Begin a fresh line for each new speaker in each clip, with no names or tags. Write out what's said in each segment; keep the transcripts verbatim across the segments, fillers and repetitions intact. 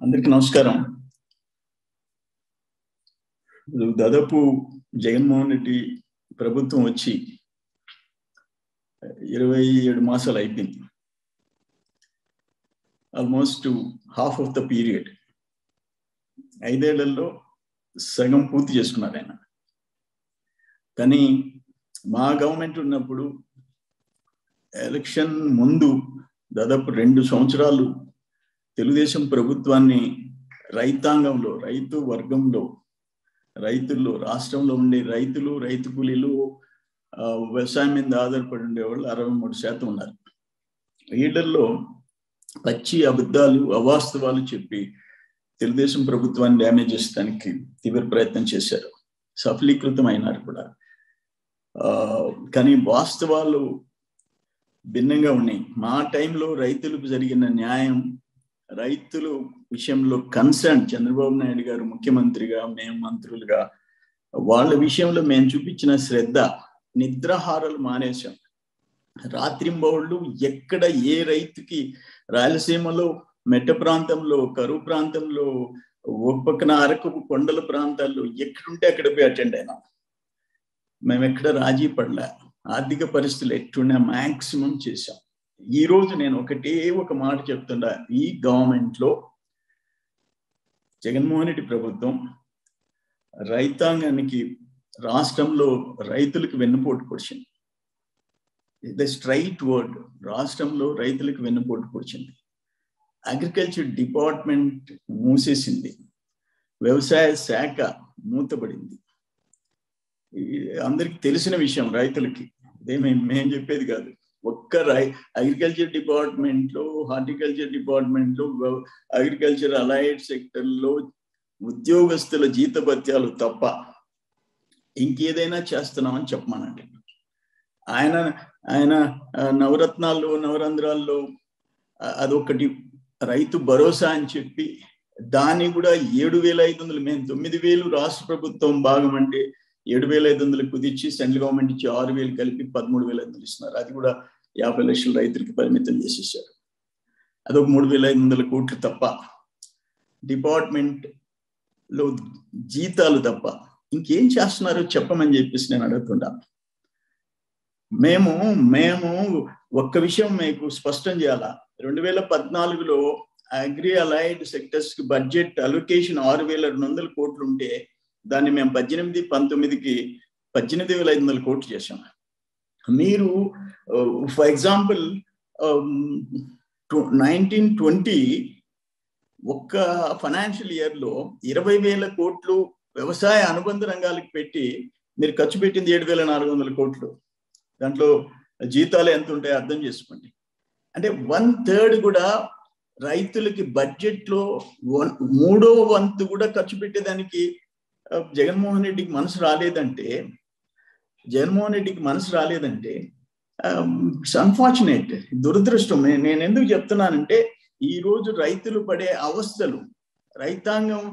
అందరికీ నమస్కారం. దాదాపు జగన్మోహన్ రెడ్డి ప్రభుత్వం వచ్చి ఇరవై ఏడు మాసాలు అయిపోయింది. Almost half of the period, ఐదేళ్లలో సగం పూర్తి చేసుకున్నారు ఆయన. కానీ మా గవర్నమెంట్ ఉన్నప్పుడు ఎలక్షన్ ముందు దాదాపు రెండు సంవత్సరాలు తెలుగుదేశం ప్రభుత్వాన్ని రైతాంగంలో, రైతు వర్గంలో, రైతుల్లో, రాష్ట్రంలో ఉండే రైతులు, రైతు కూలీలు, వ్యవసాయం మీద ఆధారపడి ఉండేవాళ్ళు అరవై మూడు శాతం ఉన్నారు. వీళ్ళల్లో పచ్చి అబద్ధాలు, అవాస్తవాలు చెప్పి తెలుగుదేశం ప్రభుత్వాన్ని డ్యామేజ్ చేసడానికి తీవ్ర ప్రయత్నం చేశారు. సఫలీకృతం అయినారు కూడా. కానీ వాస్తవాలు భిన్నంగా ఉన్నాయి. మా టైంలో రైతులకు జరిగిన న్యాయం, రైతుల విషయంలో కన్సర్న్, చంద్రబాబు నాయుడు గారు ముఖ్యమంత్రిగా, మేము మంత్రులుగా వాళ్ళ విషయంలో మేము చూపించిన శ్రద్ధ, నిద్రాహారాలు మానేశాం. రాత్రింబౌళ్ళు ఎక్కడ ఏ రైతుకి, రాయలసీమలో మెట్ట ప్రాంతంలో, కరువు ప్రాంతంలో, ఒక పక్కన అరకు కొండల ప్రాంతాల్లో ఎక్కడుంటే అక్కడ పోయి అటెండ్ అయినాం. మేము ఎక్కడ రాజీ పడలే. ఆర్థిక పరిస్థితులు ఎట్టున్నా మ్యాక్సిమం చేశాం. ఈ రోజు నేను ఒకటే ఒక మాట చెప్తున్నా, ఈ గవర్నమెంట్ లో జగన్మోహన్ రెడ్డి ప్రభుత్వం రైతాంగానికి, రాష్ట్రంలో రైతులకు వెన్నుపోటు పొడిచింది. ద స్ట్రైట్ వర్డ్, రాష్ట్రంలో రైతులకు వెన్నుపోటు పొడిచింది. Agriculture department మూసేసింది. వ్యవసాయ శాఖ మూతపడింది. అందరికి తెలిసిన విషయం రైతులకి, ఇదే మేము మేము చెప్పేది కాదు. ఒక్క రై అగ్రికల్చర్ డిపార్ట్మెంట్లో, హార్టికల్చర్ డిపార్ట్మెంట్లో, అగ్రికల్చర్ అలైడ్ సెక్టర్లో ఉద్యోగస్తుల జీతభత్యాలు తప్ప ఇంకేదైనా చేస్తున్నామని చెప్పమానండి. ఆయన ఆయన నవరత్నాల్లో, నవరంధ్రాల్లో అదొకటి రైతు భరోసా అని చెప్పి దాన్ని కూడా ఏడు వేల ఐదు వందలు మేము తొమ్మిది వేలు రాష్ట్ర ప్రభుత్వం భాగం అంటే ఏడు వేల ఐదు వందలు కుదిర్చి సెంట్రల్ గవర్నమెంట్ ఇచ్చి ఆరు వేలు కలిపి పదమూడు వేల ఐదు వందలు ఇస్తున్నారు. అది కూడా యాభై లక్షల రైతులకి పరిమితం చేసేసారు. అదొక మూడు వేల ఐదు వందల కోట్లు తప్ప, డిపార్ట్మెంట్ లో జీతాలు తప్ప ఇంకేం చేస్తున్నారో చెప్పమని చెప్పేసి నేను అడుగుతున్నా. మేము మేము ఒక్క విషయం మీకు స్పష్టం చేయాలా. రెండు వేల పద్నాలుగులో అగ్రి అలైడ్ సెక్టర్స్ కి బడ్జెట్ అలొకేషన్ ఆరు వేల రెండు వందల కోట్లు ఉంటే దాన్ని మేము పద్దెనిమిది పంతొమ్మిదికి పద్దెనిమిది వేల ఐదు వందల కోట్లు చేసాం. మీరు ఫర్ ఎగ్జాంపుల్ నైన్టీన్ ట్వంటీ ఒక్క ఫైనాన్షియల్ ఇయర్లో ఇరవై వేల కోట్లు వ్యవసాయ అనుబంధ రంగాలకు పెట్టి మీరు ఖర్చు పెట్టింది ఏడు వేల నాలుగు వందల కోట్లు. దాంట్లో జీతాలు ఎంత ఉంటాయో అర్థం చేసుకోండి. అంటే వన్ థర్డ్ కూడా రైతులకి బడ్జెట్లో వన్ మూడో వంతు కూడా ఖర్చు పెట్టేదానికి జగన్మోహన్ రెడ్డికి మనసు రాలేదంటే జగన్మోహన్ రెడ్డికి మనసు రాలేదంటే ఇట్స్ అన్ఫార్చునేట్, దురదృష్టం. నేను ఎందుకు చెప్తున్నానంటే ఈ రోజు రైతులు పడే అవస్థలు, రైతాంగం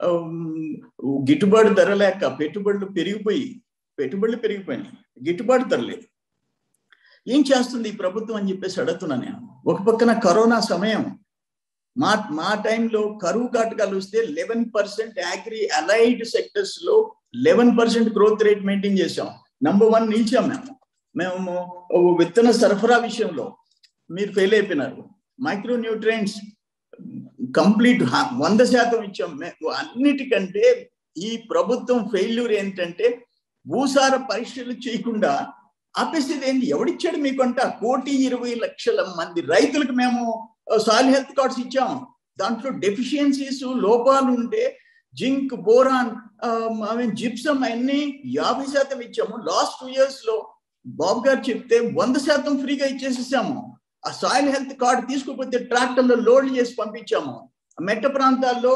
గిట్టుబాటు ధర లేక పెట్టుబడులు పెరిగిపోయి పెట్టుబడులు పెరిగిపోయినాయి, గిట్టుబాటు ధర లేదు. ఏం చేస్తుంది ఈ ప్రభుత్వం అని చెప్పేసి అడుగుతున్నా నేను. ఒక పక్కన కరోనా సమయం, మా మా టైంలో కరువు కాటకాలు వస్తే eleven percent agri allied sectors లో eleven percent growth rate maintain చేసాం. నంబర్ వన్ నిలిచాం మేము. మేము విత్తన సరఫరా విషయంలో మీరు ఫెయిల్ అయిపోయినారు. మైక్రో న్యూట్రియంట్స్ కంప్లీట్ వంద శాతం ఇచ్చాం. అన్నిటికంటే ఈ ప్రభుత్వం ఫెయిల్యూర్ ఏంటంటే భూసార పరీక్షలు చేయకుండా ఆపేసేది ఏంటి? ఎవడిచ్చాడు మీకంట? కోటి ఇరవై లక్షల మంది రైతులకు మేము సాయిల్ హెల్త్ కార్డ్స్ ఇచ్చాం. దాంట్లో డెఫిషియన్సీస్, లోపాలు ఉంటే జింక్, బోరాన్, జిప్సమ్ అన్ని యాభై శాతం ఇచ్చాము. లాస్ట్ టూ ఇయర్స్ లో బాబు గారు చెప్తే వంద శాతం ఫ్రీగా ఇచ్చేసేసాము. ఆ సాయిల్ హెల్త్ కార్డు తీసుకుపోతే ట్రాక్టర్లో లోడ్లు చేసి పంపించాము. మెట్ట ప్రాంతాల్లో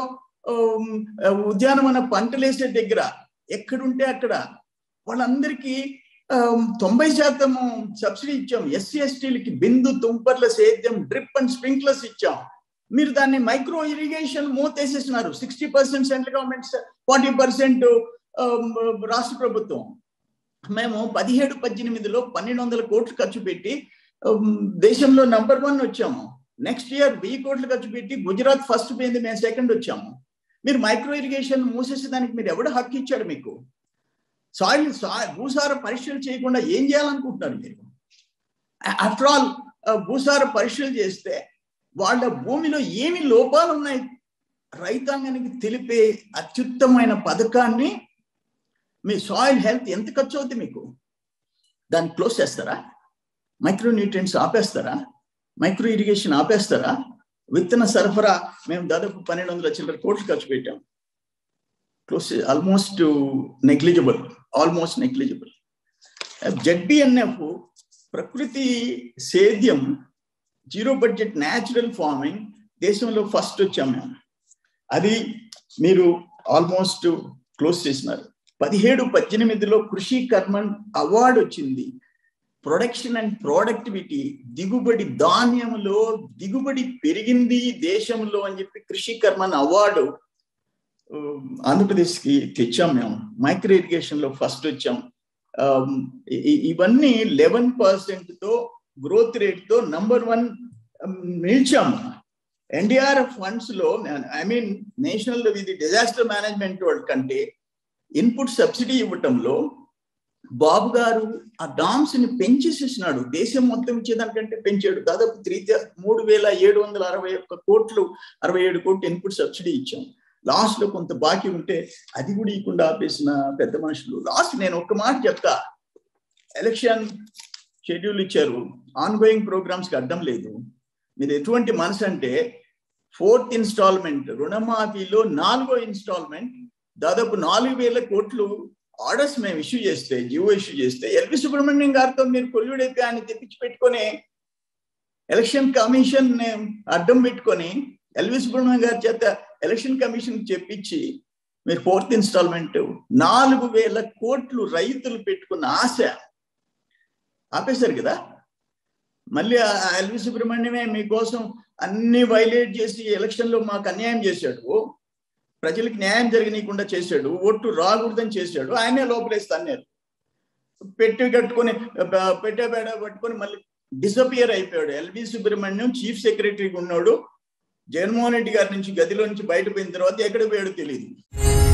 ఉద్యానవన పంటలు వేసే దగ్గర ఎక్కడుంటే అక్కడ వాళ్ళందరికీ తొంభై శాతము సబ్సిడీ ఇచ్చాం. ఎస్సీ ఎస్టీలకి బిందు తుంపర్ల సేద్యం, డ్రిప్ అండ్ స్ప్రింక్లర్స్ ఇచ్చాం. మీరు దాన్ని మైక్రో ఇరిగేషన్ మూతేసేసినారు. Sixty percent central government, forty percent రాష్ట్ర ప్రభుత్వం. మేము పదిహేడు పద్దెనిమిదిలో పన్నెండు వందల కోట్లు ఖర్చు పెట్టి దేశంలో నంబర్ వన్ వచ్చాము. నెక్స్ట్ ఇయర్ వెయ్యి కోట్లు ఖర్చు పెట్టి గుజరాత్ ఫస్ట్ పోయింది, మేము సెకండ్ వచ్చాము. మీరు మైక్రో ఇరిగేషన్ మూసేసే దానికి మీరు ఎవడు హక్కు ఇచ్చాడు? మీకు సాయిల్ భూసార పరీక్షలు చేయకుండా ఏం చేయాలనుకుంటున్నారు మీరు? ఆఫ్టర్ ఆల్ భూసార పరీక్షలు చేస్తే వాళ్ళ భూమిలో ఏమి లోపాలు ఉన్నాయి రైతాంగానికి తెలిపే అత్యుత్తమైన పథకాన్ని మీ సాయిల్ హెల్త్ ఎంత ఖర్చు అవుతుంది మీకు? దాన్ని క్లోజ్ చేస్తారా? మైక్రో న్యూట్రియంట్స్ ఆపేస్తారా? మైక్రో ఇరిగేషన్ ఆపేస్తారా? విత్తన సరఫరా మేము దాదాపు పన్నెండు వందల చిల్లర కోట్లు ఖర్చు పెట్టాం. Close almost negligible almost negligible. ZBNF ప్రకృతి సేద్యం జీరో బడ్జెట్ న్యాచురల్ ఫార్మింగ్ దేశంలో ఫస్ట్ వచ్చాం మేము. అది మీరు ఆల్మోస్ట్ క్లోజ్ చేసినారు. పదిహేడు పద్దెనిమిదిలో కృషి కర్మన్ అవార్డు వచ్చింది. ప్రొడక్షన్ అండ్ ప్రొడక్టివిటీ, దిగుబడి, ధాన్యంలో దిగుబడి పెరిగింది దేశంలో అని చెప్పి కృషి కర్మన్ అవార్డు ఆంధ్రప్రదేశ్కి తెచ్చాం మేము. మైక్రో ఇరిగేషన్ లో ఫస్ట్ వచ్చాం. ఇవన్నీ లెవెన్ పర్సెంట్ తో గ్రోత్ రేట్ తో నంబర్ వన్ నిలిచాము. ఎన్డీఆర్ఎఫ్ ఫండ్స్ లో ఐ మీన్ నేషనల్ ఇది డిజాస్టర్ మేనేజ్మెంట్ వాళ్ళ కంటే ఇన్పుట్ సబ్సిడీ ఇవ్వటంలో బాబు గారు ఆ డామ్స్ ని పెంచేసేసినాడు. దేశం మొత్తం ఇచ్చేదానికంటే పెంచాడు. దాదాపు త్రీ మూడు వేల ఏడు వందల అరవై ఒక్క కోట్లు అరవై ఏడు కోట్లు ఇన్పుట్ సబ్సిడీ ఇచ్చాం. లాస్ట్ లో కొంత బాకీ ఉంటే అది కూడా ఇవ్వకుండా ఆపేసిన పెద్ద మనుషులు. లాస్ట్ నేను ఒక్క మాట చెప్తా, ఎలక్షన్ షెడ్యూల్ ఇచ్చారు, ఆన్ గోయింగ్ ప్రోగ్రామ్స్ కి అడ్డం లేదు. మీరు ఎటువంటి మనసు అంటే ఫోర్త్ ఇన్స్టాల్మెంట్ రుణమాఫీలో నాలుగో ఇన్స్టాల్మెంట్ దాదాపు నాలుగు వేల కోట్లు ఆర్డర్స్ మేము ఇష్యూ చేస్తే, జియో ఇష్యూ చేస్తే ఎల్వి సుబ్రహ్మణ్యం గారితో మీరు కొల్లుడైతే ఆయన తెప్పించి పెట్టుకొని ఎలక్షన్ కమిషన్ అడ్డం పెట్టుకొని ఎల్వి సుబ్రహ్మణ్యం గారి చేత ఎలక్షన్ కమిషన్ చెప్పించి మీరు ఫోర్త్ ఇన్స్టాల్మెంట్ నాలుగు వేల కోట్లు రైతులు పెట్టుకున్న ఆశ ఆపేశారు కదా. మళ్ళీ ఎల్వి సుబ్రహ్మణ్యమే మీకోసం అన్ని వైలేట్ చేసి ఎలక్షన్ లో మాకు అన్యాయం చేశాడు, ప్రజలకు న్యాయం జరగనీయకుండా చేశాడు, ఓట్లు రాకూడదని చేశాడు. ఆయనే లోపలేస్తే అన్నారు, పెట్టి కట్టుకొని పెట్టే బేడ పట్టుకొని మళ్ళీ డిసపియర్ అయిపోయాడు. ఎల్వి సుబ్రహ్మణ్యం చీఫ్ సెక్రటరీగా ఉన్నాడు. జగన్మోహన్ రెడ్డి గారి నుంచి గదిలో నుంచి బయటపోయిన తర్వాత ఎక్కడికి పోయాడో తెలియదు.